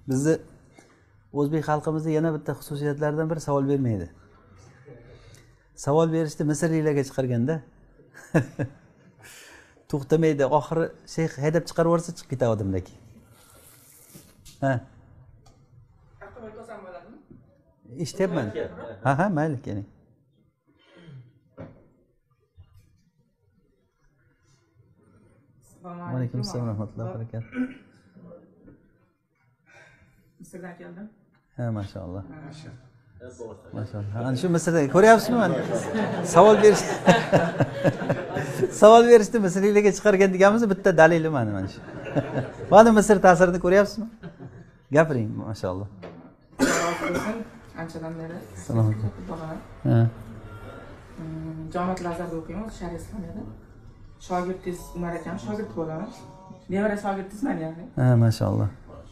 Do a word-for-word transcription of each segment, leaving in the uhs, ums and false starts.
bizni o'zbek xalqimizda yana bitta xususiyatlaridan biri savol bermaydi. Savol berishni misrliklarga chiqarganda to'xtamaydi, oxiri shayx haydab chiqarib yuborsa chiqib ketadi odamlar keyin. Ha. Eshityapman. Ha ha, mayli keling. Alaykum assalom rahmatullohi va barakatuh. Misrdan keldim. Ha, maşallah. Maşallah. Ana shu Misrda ko'ryapsizmi mana? Savol berish. Savol berishni misrliklarga chiqargan deganimiz bitta dalili mana mana shu. Mana Misr ta'sirini ko'ryapsizmi? Gapiring, maşallah. Anchadan beri. Salom. Ha. Jamoat Lazarda o'qiymiz, Shariat Islamiyada. Shogirdingiz Umar akam shogird bo'laman. Nevara shogirdingizman ya'ni. Ha, maşallah.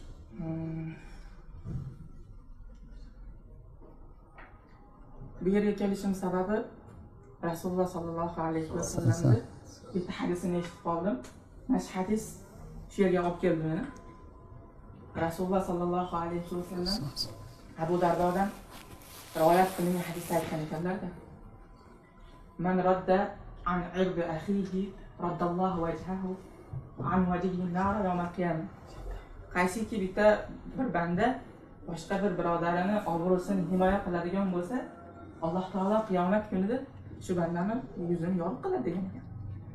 Bu yerga kelishim sababi Rasululloh sallallohu alayhi vasallamning bitta hadisini eshitib qoldim. Mana shu hadis shu yerga olib keldi meni. Rasululloh sallallohu alayhi vasallam Abu Dardodan rivoyat qilingan hadis aytgan ekanlar-da. Man radda an irdi akhihi raddallohu wajhahu an wajhihi nar yawm al-qiyamah. Qaysiki bitta bir banda boshqa bir birodarini obro'sini himoya qiladigan bo'lsa, Alloh taolo qiyomat kunida shu bandani yuzini yorug' qiladi degan ekan.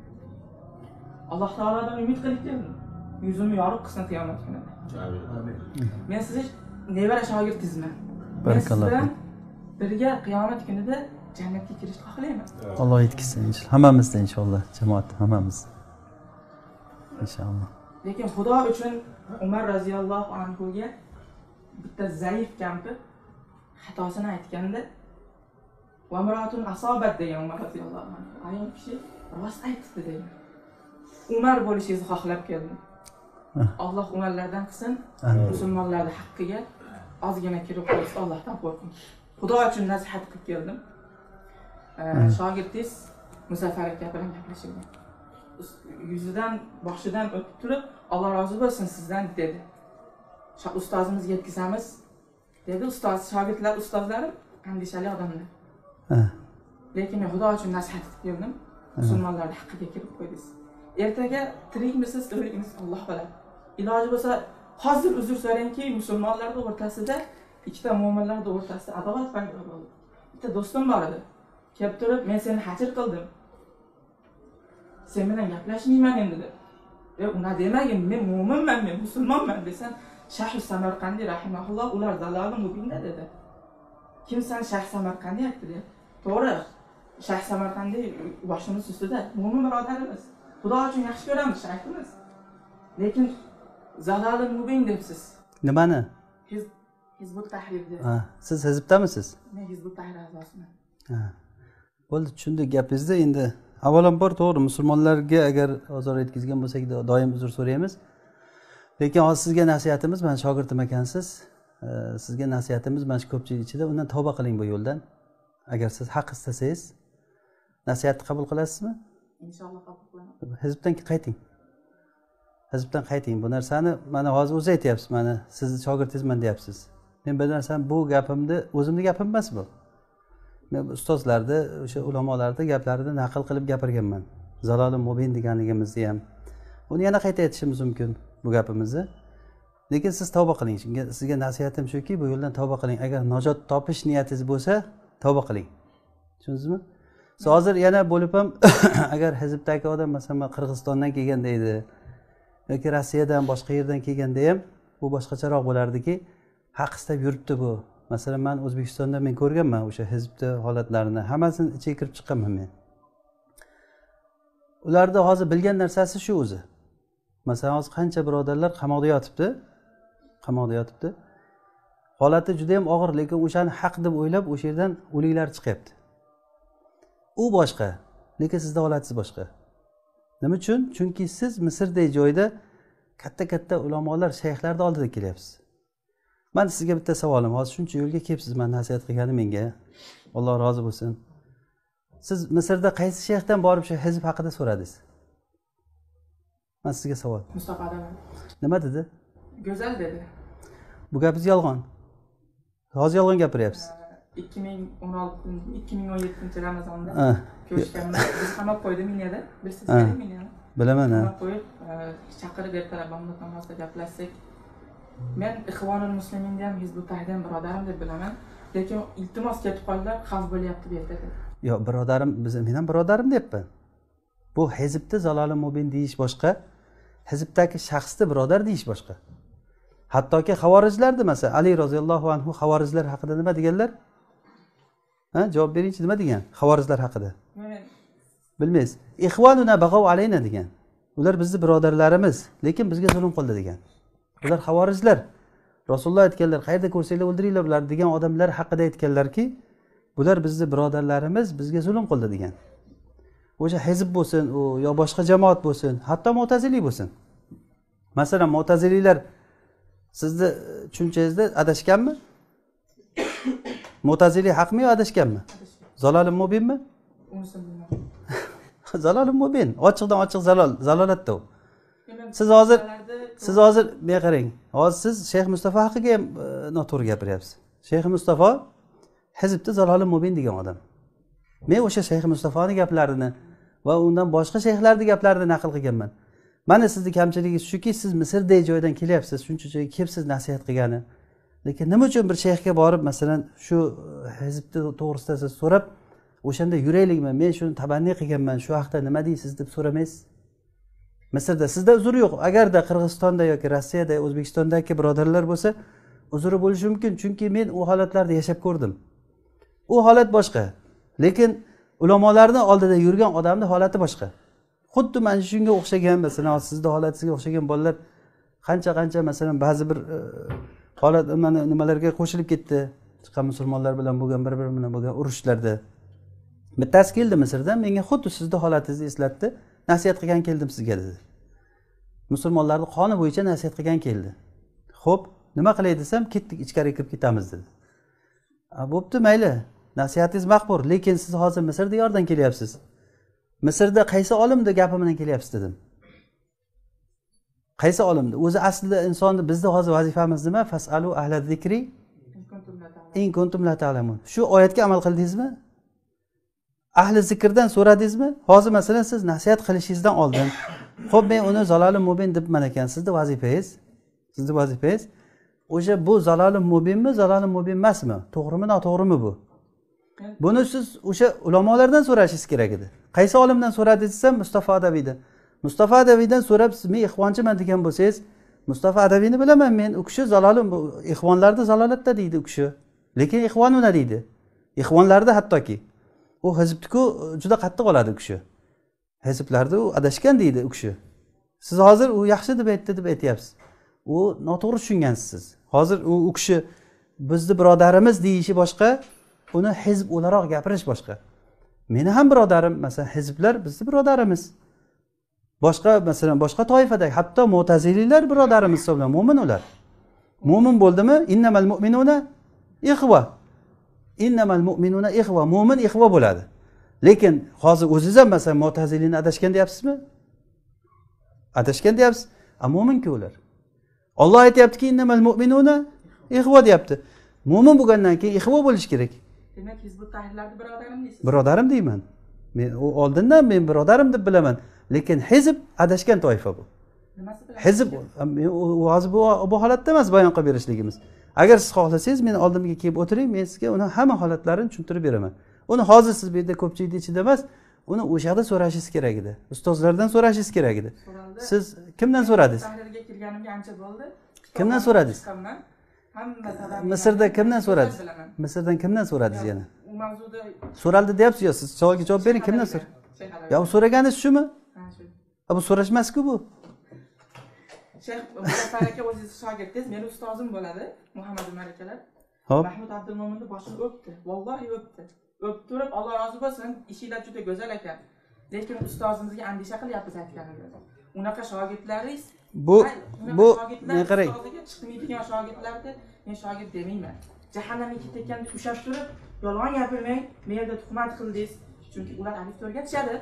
Alloh taolodan umid qilib keldim. Yuzimni yorug' qilsin qiyomat kunida. Amin. Men siz nevara shogirdingizman. Barakalloh. Birga qiyomat kunida jannatga kirishni xohlayman. Alloh yetkazsin inshaalloh. Hammamizda inshaalloh, jamoat hammamiz. Inshaalloh. Lekin Xudo uchun Umar roziyallohu anhu ga bitta zaif kampi xatosini aytganda va muratun asobat degan Umar roziyallohu anhu. Ayol kishi rost aytdi degan. Umar bo'lishingizni xohlab keldim. Alloh umarlardan qilsin. Musulmonlarning haqqiga ozgina kirib qo'ysa Allohdan qo'rqing. Xudo uchun nasihat qilib keldim. Shogirdingiz Muzaffar aka bilan gaplashilgan. Yuzidan, boshidan o'tib turib, Alloh rozi bo'lsin sizdan dedi. Ustozimizga yetkazamiz dedi. Ustoz, shogirdlar ustozlarim andishali odamlar. Lekin men Xudo uchun nasihat qilib keldim. Musulmonlarning haqqiga kirib qo'ydingiz. Ertaga tirikmisiz, o'likmisiz Alloh biladi. Iloji bo'lsa, hozir uzr so'rangki, musulmonlarning o'rtasida, ikkita mu'minlarning o'rtasida adovat paydo bo'ldi. Bitta do'stim bor edi. Kelib turib, men seni hajr qildim. Sen bilan gaplashmayman endi dedi. E, uni demagin, men mu'minman, men musulmonman desam, Shayx Samarqandiy rahimahulloh ular daloli mubinda dedi. Kimsan Shayx Samarqandiy aytdi dedi. To'g'ri. Shayx Samarqandiy boshimiz ustida, mu'min birodarimiz. Xudo uchun yaxshi ko'ramiz shayximiz. Lekin zaloli mubin debsiz. Nimani? Hizbut Tahrir deb. Ha, siz hizbdamisiz? Men Hizbut Tahrir a'zosiman. Ha. Bo'ldi, tushundik gapingizni. Endi avvalambor to'g'ri, musulmonlarga agar ozor yetkazgan bo'lsak doim uzr so'raymiz. Lekin hozir sizga nasihatimiz, men shogirdim ekansiz. Sizga nasihatimiz mana shu ko'pchilik ichida undan tavba qiling bu yo'ldan. Agar siz haq istasangiz, nasihatni qabul qilasizmi? Inshaalloh qabul qilaman. Hizbdan qayting. Hizbdan qayting. Bu narsani mana hozir o'zi aytyapsiz, mana sizni shogirdingizman deyapsiz. Men bu narsani, bu gapimni o'zimning gapim emas bu. Men ustozlarni, o'sha ulamolarning gaplarini naql qilib gapirganman. Zalolul mubin deganligimizni ham. Uni yana qayta aytishimiz mumkin bu gapimizni. Lekin siz tavba qiling. Sizga nasihatim shuki, bu yo'ldan tavba qiling. Agar najot topish niyatingiz bo'lsa, tavba qiling. Tushundingizmi? Siz hozir yana bo'lib ham agar hizbdagi odam masalan Qirg'izistondan kelganda edi yoki Rossiyadan, boshqa yerdan kelganda ham bu boshqacharoq bo'lardiki, haq istab yuribdi bu. Masalan, men O'zbekistonda men ko'rganman o'sha hizbni holatlarini, hammasini ichiga kirib chiqqanman men. Ularda hozir bilgan narsasi shu o'zi. Masalan, hozir qancha birodarlar qamoqda yotibdi? Qamoqda yotibdi. Holati juda ham og'ir, lekin o'shani haq deb o'ylab o'sha yerdan o'liklar chiqyapti. U boshqa, lekin sizning holatingiz boshqa. Nima uchun? Chunki siz Misrdagi joyda katta-katta ulamolar, shayxlarning oldida kelyapsiz. Men sizga bitta savolim, hozir shuncha yo'lga kelibsiz, men nasihat qilganim menga. Alloh rozi bo'lsin. Siz Misrda qaysi shayxdan borib shu hizb haqida so'radingiz? Men sizga savol. Mustafa Adaman. Nima dedi? Go'zal dedi. bu gapingiz yolg'on. Hozir yolg'on gapiryapsiz. ikki ming o'n olti ikki ming o'n yettinchi Ramazonda ko'rishganimda biz qamab qo'ydi miniyada. Bilsiz kerak miniyani? Bilaman, ha. Qamab qo'yib, chaqirib ertalab bomdod namozida gaplashsak, men Ixvonul Musliminda ham Hizbut Tahrirdan birodarim deb bilaman, lekin iltimos ketib qoldilar, xavf bo'lyapti bu yerda. Yo'q, birodarim, biz men ham birodarim deyapman. Bu hizbda zaloli mubin deyish boshqa, hizbdagi shaxsni birodar deyish boshqa. Hattoki xavorijlardi, masalan, Ali roziyallohu anhu xavorijlar haqida nima deganlar? Ha, javob beringchi, nima degan? Xavorijlar haqida. Bilmaysiz. Ixvanuna bag'av alayna degan. Ular bizning birodarlarimiz, lekin bizga zulm qildi degan. Ular xavorijlar. Rasululloh aytganlar, qayerda ko'rsanglar o'ldiringlar ular degan odamlar haqida aytganlarki, bular bizning birodarlarimiz, bizga zulm qildi degan. O'sha hizb bo'lsin, u yo boshqa jamoat bo'lsin, hatto Mu'tazili bo'lsin. Masalan, Mu'tazililar sizni tushunchangizda adashganmi? Mu'tazili haqmi yo adashganmi? Zalolim mubinmi? Unisini bilmadim. Zalolim mubin, ochiqdan ochiq zalol, zalolatda u. Siz hozir siz hozir men qarang. Hozir siz Shayx Mustafa haqiga ham noto'g'ri gapiryapsiz. Shayx Mustafa hizbda zalolim mubin degan odam. Men o'sha Shayx Mustafoning gaplarini va undan boshqa shayxlarning gaplarini naql qilganman. Mana sizning kamchiligingiz shuki, siz Misrdagi joydan kelyapsiz, shuncha joyga kelib siz nasihat qilgani. Lekin nima uchun bir shayxga borib, masalan, shu hizbda to'g'risida siz so'rab, o'shanda yuraylikmi, men shuni tabanni qilganman, shu haqda nima deysiz deb so'ramaysiz? Misrda sizda uzr yo'q. Agarda Qirg'izistonda yoki Rossiyada, O'zbekistondagi birodarlar bo'lsa, uzri bo'lishi mumkin, chunki men u holatlarda yashab ko'rdim. U holat boshqa. Lekin ulamolarning oldida yurgan odamning holati boshqa. Xuddi mana shunga o'xshagan, masalan, sizning holatingizga o'xshagan bolalar qancha-qancha, masalan, ba'zi bir holat mana nimalarga qo'shilib ketdi. Chiqqan musulmonlar bilan bo'lgan, bir-biri bilan bo'lgan urushlarda. Bittasi keldi Misrdan, menga xuddi sizning holatingizni eslatdi. Nasihat qilgan keldim sizga dedi. Musulmonlarning qoni bo'yicha nasihat qilgan keldi. Xo'p, nima qilay desam, ketdik, ichkariga kirib ketamiz dedi. Bo'pti, mayli. Nasihatingiz maqbul, lekin siz hozir Misrda yordan kelyapsiz. Misrda qaysi olimni gapi bilan kelyapsiz dedim. Qaysi olimni? O'zi aslida insonni bizning hozir vazifamiz nima? Fasalu ahla zikri in kuntum la ta'lamun. Shu oyatga amal qildingizmi? Ahli zikrdan so'radingizmi? Hozir masalan siz nasihat qilishingizdan oldin, xo'p, men uni zalolim mubin debman ekan, sizning vazifangiz, sizning vazifangiz o'sha bu zalolim mubinmi, zalolim mubin emasmi? To'g'rimi, noto'g'rimi bu? Buni siz o'sha ulamolardan so'rashingiz kerak edi. Qaysi olimdan so'radingiz desam, Mustafa Adaviydan. Mustafa Adaviydan so'rab, siz men ixvonchiman degan bo'lsangiz, Mustafa Adaviyni bilaman men, u kishi zalolim, ixvonlarda zalolatda deydi u kishi. Lekin ixvonuna deydi. Ixvonlarda hattoki u hizbku juda qattiq oladi u kishi. Hizblarda u adashgan deydi u kishi. Siz hozir u yaxshi deb aytdi deb aytyapsiz. U noto'g'ri tushungansiz siz. Hozir u u kishi bizni birodarimiz deyishi boshqa, uni hizb o'laroq gapirish boshqa. Meni ham birodarim, masalan, hizblar bizni birodarimiz. Boshqa, masalan, boshqa toifadagi, hatto Mu'tazililar birodarimiz hisoblanadi, mo'min ular. Mo'min bo'ldimi? Innamal mu'minuna ikhva. Innamal mu'minuna ikhva. Mo'min ikhva bo'ladi. Lekin hozir o'zingiz ham masalan Mu'tazilini adashgan deyapsizmi? Adashgan deyapsiz. A mo'min-ku ular. Alloh aytayaptiki, innamal mu'minuna ikhva deyapti. Mo'min bo'lgandan keyin ikhva bo'lish kerak. Demak, Hizbut Tahrirlarni birodarim deysiz. Birodarim deyman. Men u oldindan men birodarim deb bilaman. Lekin hizb adashgan toifa bu. Nimasi bilan? Hizb hozir bu bu holatda emas bayon qilib berishligimiz. Agar siz xohlasangiz, meni oldimga kelib o'tiring, men sizga uni hamma holatlarini tushuntirib beraman. Uni hozir siz bu yerda ko'pchilikning ichida emas, uni o'sha yerda so'rashingiz kerak edi. Ustozlardan so'rashingiz kerak edi. Siz kimdan so'radingiz? Tahrirga kelganimga ancha bo'ldi. Kimdan so'radingiz? Hamma Misrda kimdan so'radingiz? Misrdan kimdan so'radingiz yana? U mavzuda So'raldi deyapsiz yo, siz savolga javob bering, kimdan so'ra? Ya, u so'raganingiz shumi? Ha, shu. Bu so'rashmas-ku bu. Shayx Mustafa aka o'zingiz shogirdingiz, meni ustozim bo'ladi, Muhammad Umar akalar. Hop. Mahmud Abdulmo'minni boshini o'pdi. Vallohi o'pdi. O'pib turib, Alloh rozi bo'lsin, ishinglar juda go'zal ekan. Lekin ustozimizga andisha qilyapsiz aytganingiz. Unaqa shogirdlaringiz Bu bu men qarang. Chiqmaydigan shogirdlarni men shogird demayman. Jahannamga ketayotganda ushab turib, yolg'on gapirmang, menda tuhmat qildingiz. Chunki ular alifni o'rgatishadi.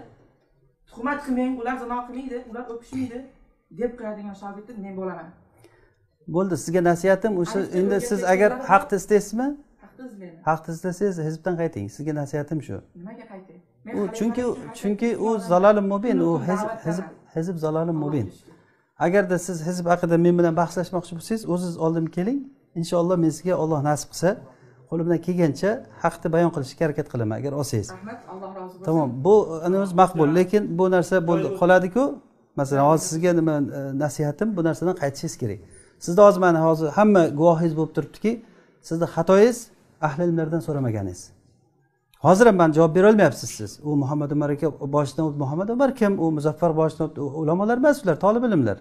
Tuhmat qilmang, ular zino qilmaydi, ular o'pishmaydi deb qo'yadigan shogirdni men bo'laman. bo'ldi, sizga nasihatim o'sha. Endi siz agar haqni istaysizmi? Haqni izlayman. Haqni istasangiz hizbdan qayting. Sizga nasihatim shu. Nimaga qaytay? U chunki chunki u zalolim mubin, u hizb hizb hizb zalolim mubin. Agarda siz hizb haqida men bilan bahslashmoqchi bo'lsangiz, o'zingiz oldimga keling. Inshaalloh men sizga Alloh nasib qilsa, qo'limdan kelgancha haqni bayon qilishga harakat qilaman agar olsangiz. Rahmat, Alloh rozi bo'lsin. Tamom, bu o'zi maqbul, lekin bu narsa bo'ldi qoladi-ku. Masalan, hozir sizga nima nasihatim, bu narsadan qaytishingiz kerak. Sizda hozir mana hozir hamma guvohingiz bo'lib turibdiki, sizda xatoyingiz ahli ilmlardan so'ramaganingiz. Hozir ham men javob bera olmayapsiz siz. U Muhammad Umar aka boshidan o'tib, Muhammad Umar kim? U Muzaffar boshidan o'tib, ulamolar emas ular, talib ilmlar.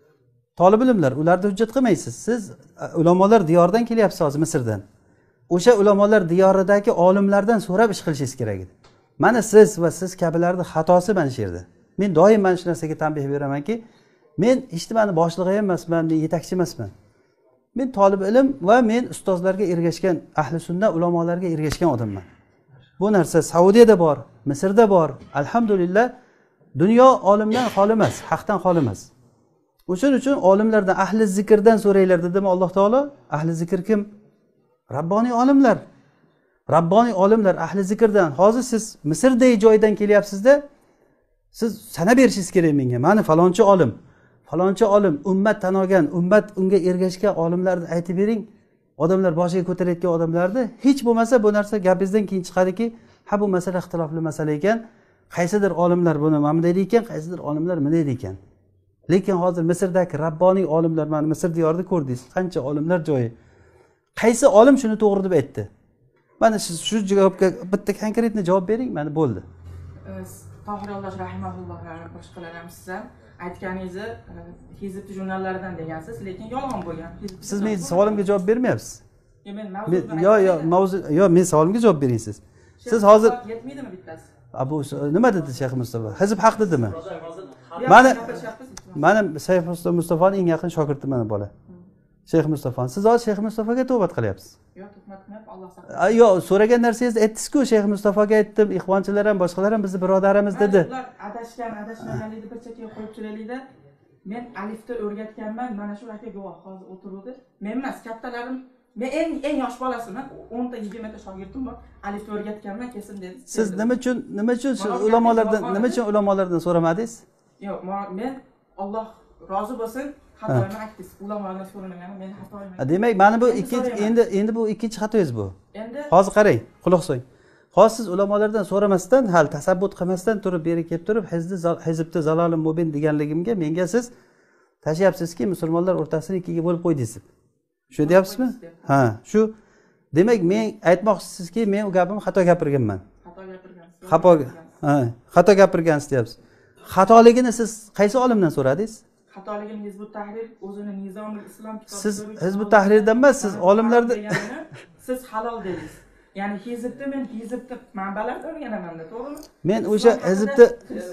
Talib ilmlar, ularni hujjat qilmaysiz. Siz ulamolar diyoridan kelyapsiz hozir Misrdan. O'sha ulamolar diyoridagi olimlardan so'rab ish qilishingiz kerak edi. Mana siz va siz kabilarning xatosi mana shu yerda. Men doim mana shu narsaga tanbeh beramanki, men ijtimoani boshlig'i emasman, men yetakchi emasman. Men talib ilm va men ustozlarga ergashgan, ahli sunna ulamolarga ergashgan odamman. Bu narsa Saudiyada bor, Misrda bor. Alhamdulillah, dunyo olimdan xoli emas, haqdan xoli emas. O'shuning uchun olimlardan, ahli zikrdan so'ranglar dedimi Alloh taolo? Ahli zikr kim? Rabboniy olimlar. Rabboniy olimlar ahli zikrdan. Hozir siz Misrdagi joydan kelyapsiz-da, siz sana berishingiz kerak menga. Mani falonchi olim, falonchi olim, ummat tan olgan, ummat unga ergashgan olimlarni aytib bering. Odamlar boshiga ko'tarayotgan odamlarni hech bo'lmasa bu narsa gapingizdan keyin chiqadiki, ha bu masala ixtilofli masala ekan. Qaysidir olimlar buni mana deydi ekan, qaysidir olimlar mana deydi ekan. Lekin hozir Misrdagi rabboniy olimlar, mana Misr diyorida ko'rdingiz, qancha olimlar joyi. Qaysi olim shuni to'g'ri deb aytdi? Mana siz shu javobga bitta konkretni javob bering, mana bo'ldi. Tohirulloh rahimahulloh boshqalar ham siz ham aytganingizni hizb jurnallaridan degansiz, lekin yolg'on bo'lgan. Siz mening savolimga javob bermayapsiz. Men mavzu yo yo mavzu yo men savolimga javob bering siz. Siz hozir yetmaydimi bittasi? Abu nima dedi Shayx Mustafa? Hizb haq dedimi? Mana mana Shayx Mustafaning eng yaqin shogirdi mana bola. Shayx Mustafa. Siz hozir Shayx Mustafaga tavbat qilyapsiz. Yo'q, tuhmat qilmayapman, Alloh saqlasin. Yo'q, so'ragan narsangizni aytdingiz-ku, Shayx Mustafaga aytdim, ixvonchilar ham, boshqalar ham bizni birodarimiz dedi. Ular adashgan, adashmaganlikni bir chekkaga qo'yib turaylikda. Men alifni o'rgatganman, mana shu aka guvoh hozir o'tiruvdi. Men emas, kattalarim, men eng eng yosh bolasiman, o'n ta yigirma ta shogirdim bor. Alifni o'rgatganman, kesin dedi. Siz nima uchun, nima uchun shu ulamolardan, nima uchun ulamolardan so'ramadingiz? Yo'q, men Alloh rozi bo'lsin. Xatoyimni aytdingiz. Ulamolardan so'ramagan, men xatoyimni. Demak, mana bu ikkinchi endi endi bu ikkinchi xatoyingiz bu. Endi hozir qarang, quloq soling. Hozir siz ulamolardan so'ramasdan, hal tasabbut qilmasdan turib beri kelib turib, hizbda zalolim mubin deganligimga menga siz tashlayapsizki, musulmonlar o'rtasini ikkiga bo'lib qo'ydingiz. Shu deyapsizmi? Ha, shu. Demak, men aytmoqchisizki, men u gapimni xato gapirganman. Xato gapirgansiz. Xato, ha, xato gapirgansiz deyapsiz. Xatoligini siz qaysi olimdan so'radingiz? Xatoligini Hizb ut-Tahrir o'zini Nizomul Islom kitobida siz Hizb ut-Tahrirdan emas, siz olimlarni siz halol dedingiz. Ya'ni hizbni men hizbni manbalardan o'rganaman-da, to'g'rimi? Men o'sha hizbni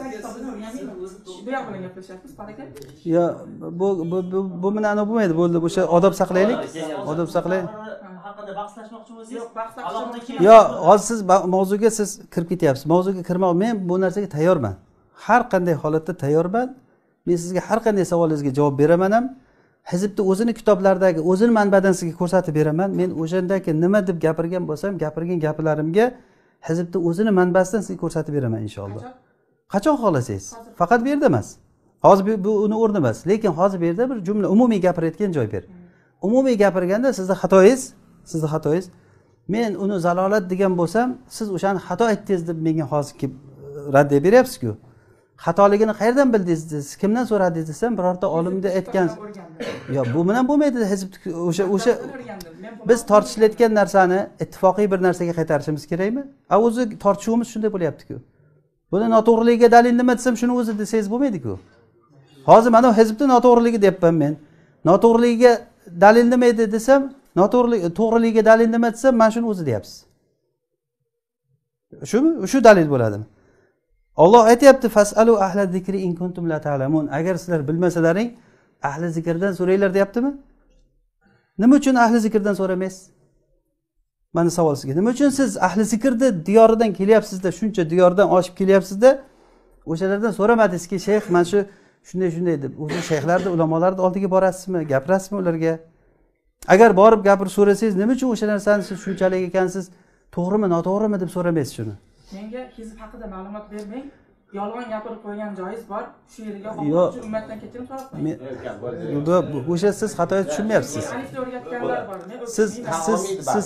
bu yoq bilan gaplashyapmiz, baraka. Yo, bu bu bu bilan ana bo'lmaydi, bo'ldi. O'sha odob saqlaylik. Odob saqlaylik. Haqida bahslashmoqchi bo'lsangiz, yo'q, bahslashmoqchi. Yo, hozir siz mavzuga siz kirib ketyapsiz. Mavzuga kirmoq, men bu narsaga tayyorman. Har qanday holatda tayyorman. Men sizga har qanday savolingizga javob beraman ham. Hizbni o'zini kitoblaridagi o'zini manbadan sizga ko'rsatib beraman. Men o'shandagi nima deb gapirgan bo'lsam, gapirgan gaplarimga hizbni o'zini manbasidan sizga ko'rsatib beraman inshaalloh. Qachon xohlasangiz? Faqat bu yerda emas. Hozir bu uni o'rni emas, lekin hozir bu yerda bir jumla umumiy gapirayotgan joy ber. Umumiy gapirganda sizda xatoyingiz, sizda xatoyingiz. Men uni zalolat degan bo'lsam, siz o'shani xato aytdingiz deb menga hozir kelib raddiya beryapsiz-ku. Xatoligini qayerdan bildingiz? Kimdan so'radingiz desam, birorta olimga aytgan. Yo, bu bilan bo'lmaydi. Hizb o'sha o'sha biz tortishilayotgan narsani ittifoqiy bir narsaga qaytarishimiz kerakmi? A o'zi tortishuvimiz shunday bo'lyapti-ku. Buni noto'g'riligiga dalil nima desam, shuni o'zi desangiz bo'lmaydi-ku. Hozir mana hizbni noto'g'riligi deyapman men. Noto'g'riligiga dalil nima edi desam, noto'g'rilik to'g'riligiga dalil nima desam, mana shuni o'zi deyapsiz. Shumi? Shu dalil bo'ladimi? Alloh aytayapti, fasalu ahla zikri in kuntum la ta'lamun. Agar sizlar bilmasalaring, ahli zikrdan so'ranglar deyaptimi? Nima uchun ahli zikrdan so'ramaysiz? Mana savol sizga. Nima uchun siz ahli zikrni diyoridan kelyapsiz-da, shuncha diyordan oshib kelyapsiz-da, o'shalardan so'ramadingizki, shayx, men shu shunday shunday deb o'zi shayxlarni ulamolarni oldiga borasizmi gapirasizmi ularga agar borib gapirib so'rasangiz nima uchun o'sha narsani siz shunchalik ekansiz to'g'rimi noto'g'rimi deb so'ramaysiz shuni menga hizb haqida ma'lumot bermang yolg'on gapirib qo'ygan joyiz bor shu yerga xohlovchi ummatdan kechirim so'rab qo'ying o'sha siz xatoga tushunmayapsiz alifni o'rgatganlar bor siz siz siz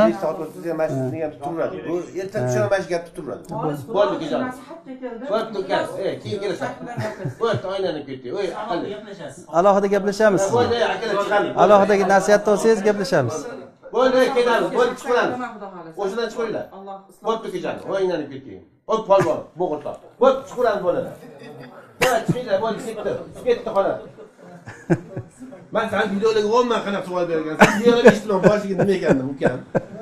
bu erta tushuna mana shu gapni turadi bo'ldi keyin nasihatga keldi bo'ldi gaz keyin kelasan bo'ldi oynani ketdi oy Alohida gaplashasiz. alohida gaplashamiz bo'ldi akalar chiqadi alohida nasihatni olsangiz gaplashamiz bo'ldi ketamiz bo'ldi chiqamiz o'shadan chiqinglar alloh bo'ldi kechadi oynani ketdi oy polvon bo'g'irtoq bo'ldi chiqamiz bo'ladi bo'ldi chiqinglar bo'ldi ketdi ketdi xola man san videolarga olman qanaqa savol bergansiz videolar eshitdim boshiga nima ekan ukam